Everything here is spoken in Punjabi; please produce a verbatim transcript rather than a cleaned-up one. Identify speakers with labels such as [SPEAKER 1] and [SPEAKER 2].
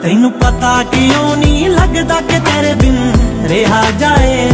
[SPEAKER 1] तेनू पता क्यों नहीं लगदा कि तेरे बिन रहा जाए।